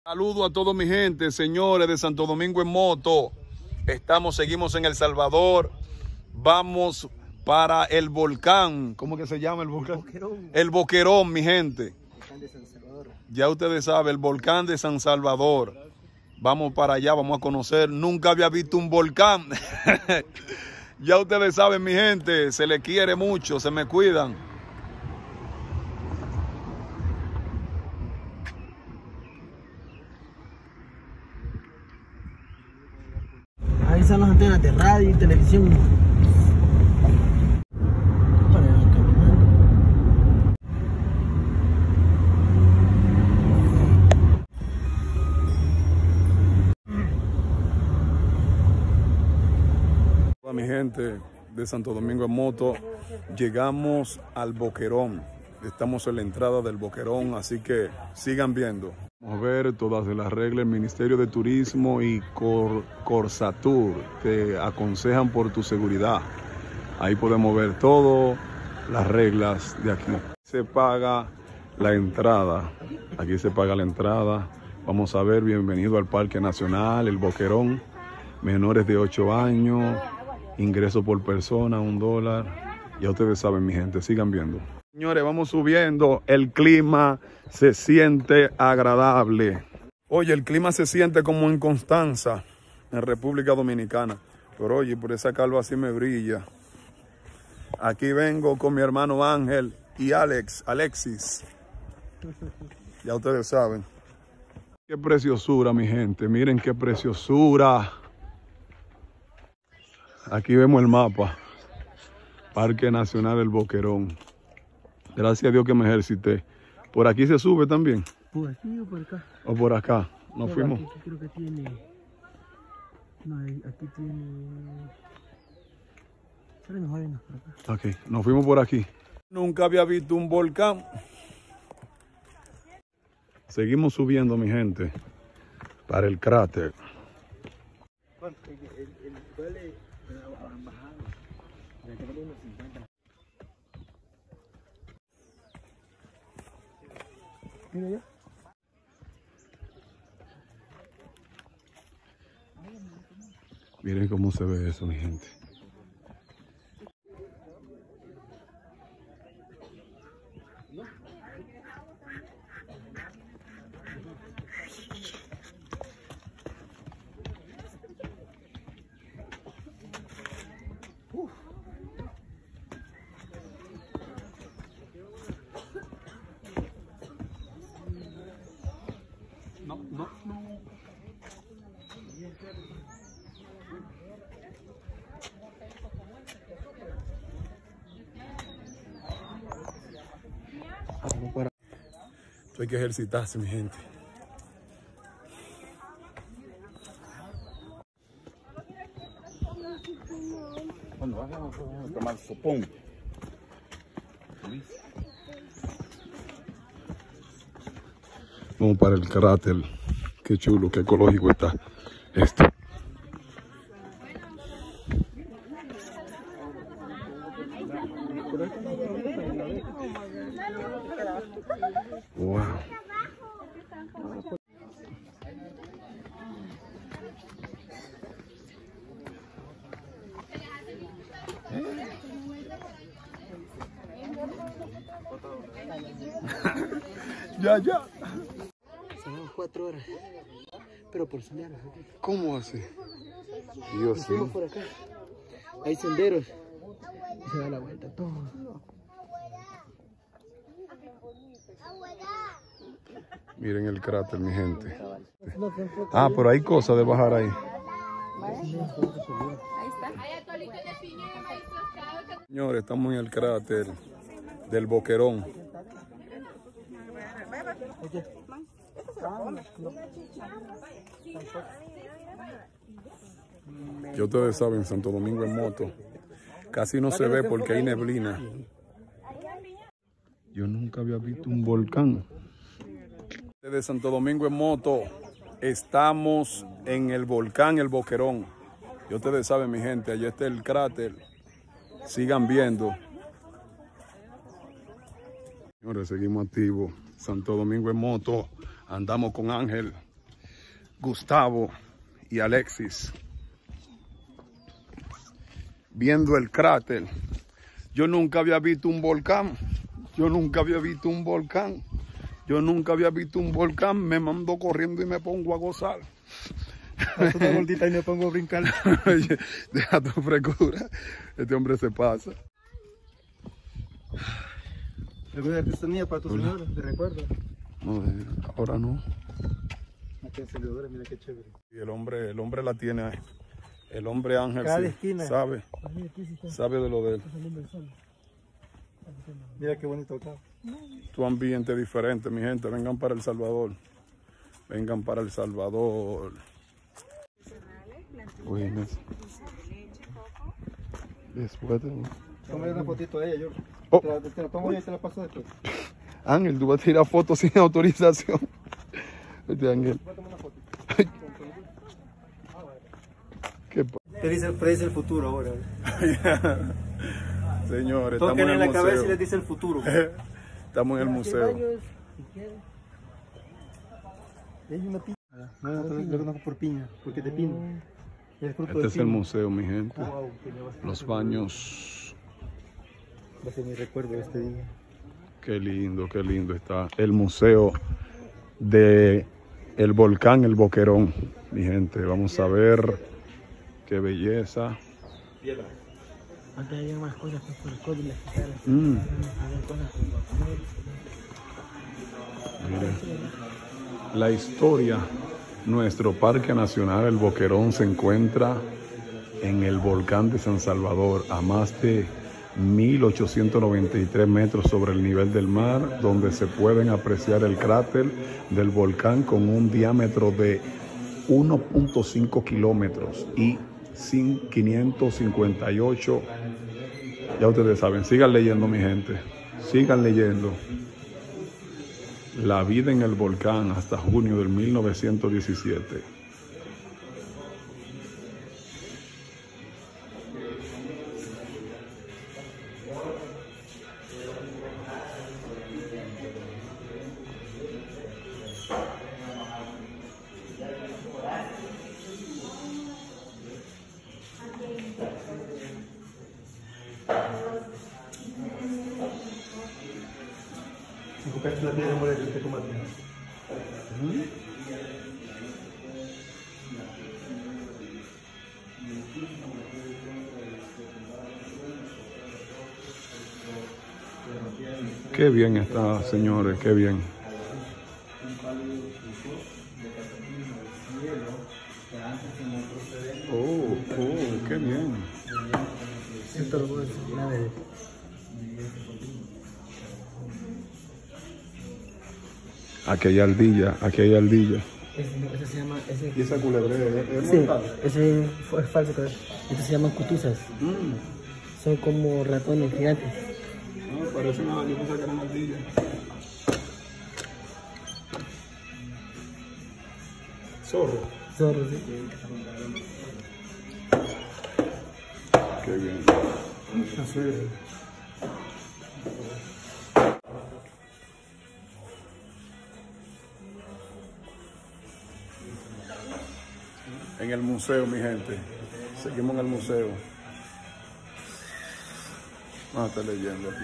Saludo a toda mi gente, señores de Santo Domingo en moto. Seguimos en El Salvador. Vamos para el volcán. ¿Cómo que se llama el volcán? El Boquerón, mi gente. Volcán de San Salvador. Ya ustedes saben, el volcán de San Salvador. Vamos para allá, vamos a conocer. Nunca había visto un volcán. Ya ustedes saben, mi gente, se les quiere mucho, se me cuidan. Ahí están las antenas de radio y televisión. Para ir caminando. Hola mi gente de Santo Domingo en moto, llegamos al Boquerón. Estamos en la entrada del Boquerón, así que sigan viendo. Vamos a ver todas las reglas. El Ministerio de Turismo y Corsatur te aconsejan por tu seguridad. Ahí podemos ver todas las reglas de aquí. Se paga la entrada. Aquí se paga la entrada. Vamos a ver, bienvenido al Parque Nacional, el Boquerón. Menores de 8 años, ingreso por persona, $1. Ya ustedes saben, mi gente, sigan viendo. Señores, vamos subiendo. El clima se siente agradable. Oye, el clima se siente como en Constanza, en República Dominicana. Pero oye, por esa calva así me brilla. Aquí vengo con mi hermano Ángel y Alexis. Ya ustedes saben. Qué preciosura, mi gente. Miren qué preciosura. Aquí vemos el mapa. Parque Nacional del Boquerón. Gracias a Dios que me ejercité. ¿Por aquí se sube también? ¿Por aquí o por acá? ¿O por acá? Nos fuimos. Aquí creo que tiene... No, aquí tiene... Sale mejor irnos por acá. Ok, nos fuimos por aquí. Nunca había visto un volcán. Seguimos subiendo, mi gente, para el cráter. Bueno, el vale han bajado. Desde que unos 50. Mira ya. Miren cómo se ve eso, mi gente. No. Hay que ejercitarse, mi gente. Cuando vamos a tomar sopón. Vamos para el cráter. Qué chulo, qué ecológico está esto. Wow. Ya. Son 4 horas. Pero por senderos. ¿Cómo así? Dios mío. Por acá. Hay senderos. Y se da la vuelta todo. Miren el cráter, mi gente. Ah, pero hay cosas de bajar ahí. Señores, estamos en el cráter del Boquerón. Ya ustedes saben, Santo Domingo en moto. Casi no se ve porque hay neblina. Yo nunca había visto un volcán. De Santo Domingo en moto, estamos en el volcán El Boquerón. Ya ustedes saben, mi gente, allá está el cráter. Sigan viendo. Señores, seguimos activos. Santo Domingo en moto. Andamos con Ángel Gustavo y Alexis viendo el cráter. Yo nunca había visto un volcán. Me mando corriendo y me pongo a gozar. Una gordita y me pongo a brincar. Deja tu frescura. Este hombre se pasa. ¿Alguna artesanía para tu señora? ¿Te recuerdo? No, ahora no. Aquí encendedora, mira qué chévere. Y el hombre la tiene ahí. El hombre Ángel Cada sí, esquina. sabe de lo de él. Mira qué bonito acá. Tu ambiente diferente, mi gente. Vengan para El Salvador. Uy, después de... Tómale una fotito a ella, yo. Oh. Te la tomo yo y te la paso después. Ángel, tú vas a tirar fotos sin autorización. Este Ángel. Voy a tomar una foto. ¿Qué Predice el futuro ahora. Señores, estamos Toquen en en el la museo. cabeza y les dice el futuro. Estamos en el museo. Hay una piña. No, yo conozco por piña, porque te pino. Es fruto Este de es el piña. museo, mi gente. Wow, que me va a ser- Los baños. Va a ser mi recuerdo de este día. Qué lindo está el museo de el volcán El Boquerón, mi gente. Vamos a ver qué belleza. Antes había más cosas por el código y las quitaron. Había cosas Mire, la historia, nuestro Parque Nacional El Boquerón se encuentra en el volcán de San Salvador, a más de 1893 metros sobre el nivel del mar, donde se pueden apreciar el cráter del volcán con un diámetro de 1.5 kilómetros y 558. Ya ustedes saben, sigan leyendo, mi gente, sigan leyendo. La vida en el volcán hasta junio del 1917. Si copiaste la piedra, muere el tomate. Qué bien está, señores, qué bien. Oh, qué bien. Esto lo puedo decir una vez. Aquí hay ardilla, aquí hay ardilla. Ese se llama. Ese, ¿Y esa culebra es sí, mortal? ese es falso, creo. Estos se llaman cutuzas. Son como ratones gigantes. No, parece una, yo pensaba que era una ardilla. Zorro. Zorros, sí. Qué bien. En el museo, mi gente. Seguimos en el museo. Vamos a estar leyendo aquí.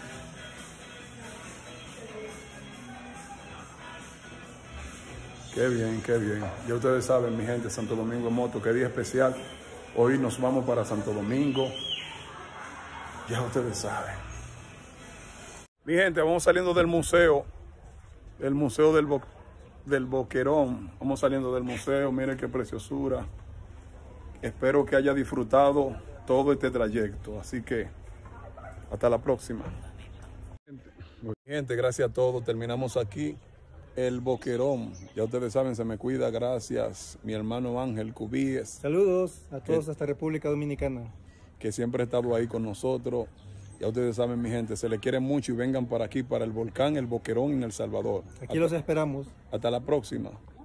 Qué bien, qué bien. Ya ustedes saben, mi gente, Santo Domingo en moto, qué día especial. Hoy nos vamos para Santo Domingo. Ya ustedes saben. Mi gente, vamos saliendo del museo del Boquerón. Vamos saliendo del museo, miren qué preciosura. Espero que haya disfrutado todo este trayecto. Así que, hasta la próxima. Gente, gracias a todos. Terminamos aquí el Boquerón. Ya ustedes saben, se me cuida. Gracias, mi hermano Ángel Cubíes, Saludos a todos hasta República Dominicana. que siempre ha estado ahí con nosotros. Ya ustedes saben, mi gente, se les quiere mucho y vengan para aquí, para el volcán El Boquerón en El Salvador. Aquí los esperamos. Hasta la próxima.